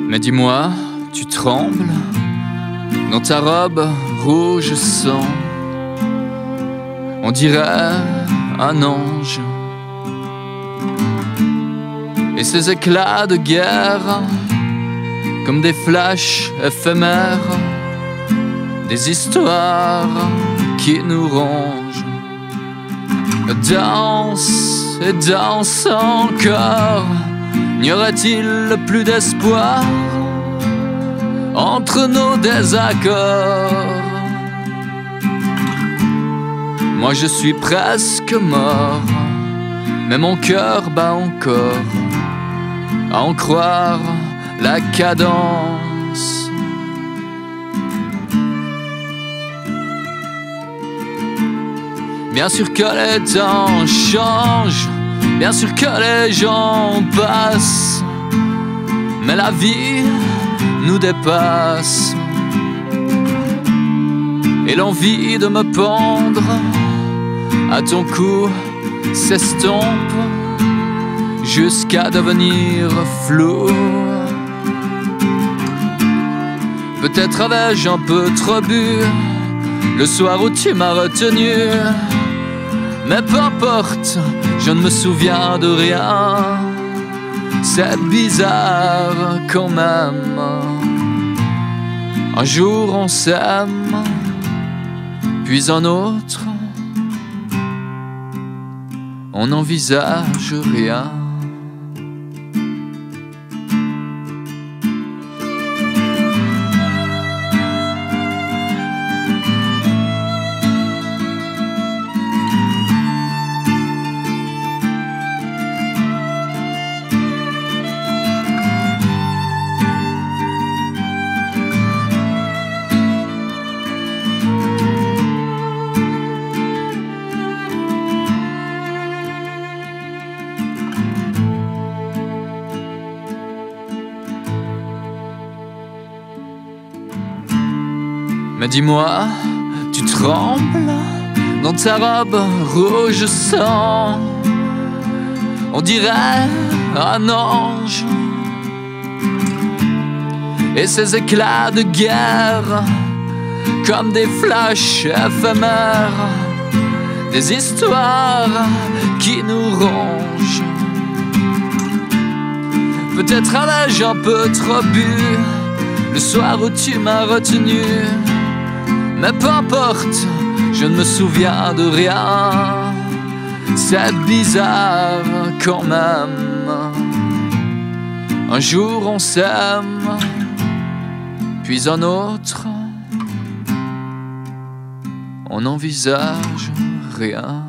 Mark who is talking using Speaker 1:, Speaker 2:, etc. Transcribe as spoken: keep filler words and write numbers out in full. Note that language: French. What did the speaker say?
Speaker 1: Mais dis-moi, tu trembles dans ta robe rouge sang. On dirait un ange. Et ces éclats de guerre, comme des flashs éphémères, des histoires qui nous rongent. Danse et danse encore. N'y aurait-il plus d'espoir entre nos désaccords? Moi je suis presque mort, mais mon cœur bat encore à en croire la cadence. Bien sûr que les temps changent, bien sûr que les gens passent, mais la vie nous dépasse. Et l'envie de me pendre à ton cou s'estompe jusqu'à devenir flou. Peut-être avais-je un peu trop bu le soir où tu m'as retenu, mais peu importe, je ne me souviens de rien. C'est bizarre quand même. Un jour on s'aime, puis un autre, on n'envisage rien. Mais dis-moi, tu trembles dans ta robe rouge sang. On dirait un ange. Et ces éclats de guerre, comme des flashs éphémères, des histoires qui nous rongent. Peut-être avais-je un peu trop bu le soir où tu m'as retenu, mais peu importe, je ne me souviens de rien. C'est bizarre quand même. Un jour on s'aime, puis un autre, on n'envisage rien.